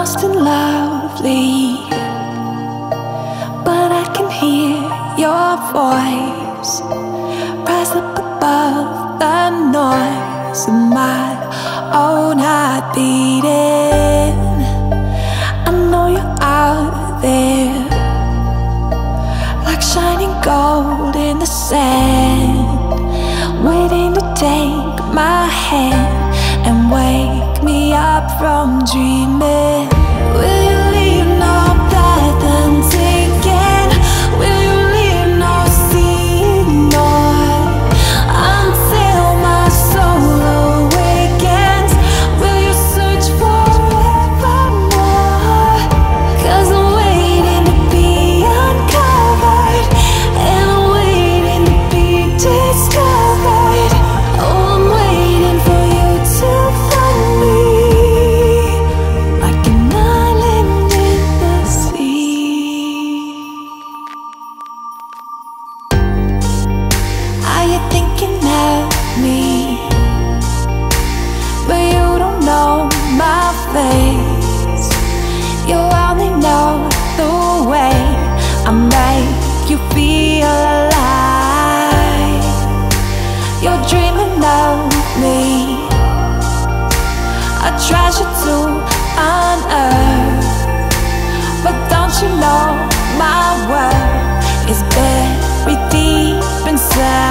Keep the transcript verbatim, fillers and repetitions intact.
lost and lovely, but I can hear your voice rise up above the noise of my own heart beating. I know you're out there, like shining gold in the sand, waiting to take my hand and wake me up from dreaming. Will you leave no patterns again? Will you leave no signal until my soul awakens? Will you search forevermore? 'Cause I'm waiting to be uncovered, and I'm waiting to be discovered. Oh, I'm waiting for you to find me, like an island in the sea. Are you thinking of me? But you don't know my face. You only know the way I make you feel alive. You're dreaming of me, a treasure to unearth. But don't you know my world is buried deep inside?